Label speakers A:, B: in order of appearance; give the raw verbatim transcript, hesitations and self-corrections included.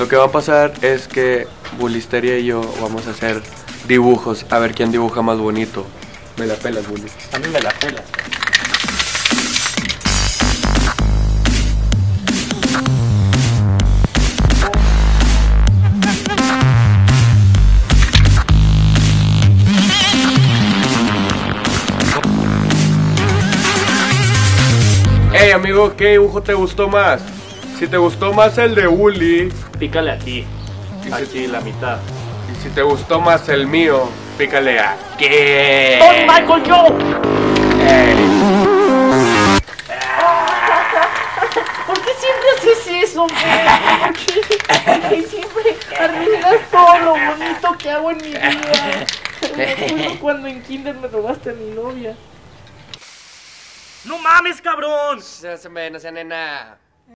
A: Lo que va a pasar es que Bulisteria y yo vamos a hacer dibujos, a ver quién dibuja más bonito. Me la pelas, Bully.
B: A mí me la pelas.
A: Hey amigo, ¿qué dibujo te gustó más? Si te gustó más el de Bully,
B: Pícale aquí.
A: Y
B: Aquí
A: si-
B: la mitad.
A: y si te gustó más el mío, pícale aquí.
B: ¡Don Michael Joe!
C: ¿Por qué siempre haces eso, güey? ¿Por qué siempre arruinas todo lo bonito que hago en mi vida? Me acuerdo cuando en kinder me robaste a mi novia.
B: ¡No mames, cabrón!
A: No se nena.